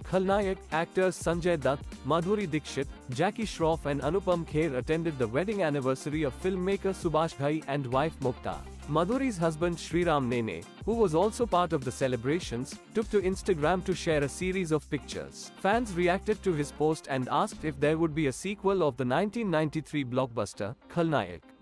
Khalnayak actors Sanjay Dutt, Madhuri Dixit, Jackie Shroff and Anupam Kher attended the wedding anniversary of filmmaker Subash Ghai and wife Mukta. Madhuri's husband Sriram Nene, who was also part of the celebrations, took to Instagram to share a series of pictures. Fans reacted to his post and asked if there would be a sequel of the 1993 blockbuster, Khalnayak.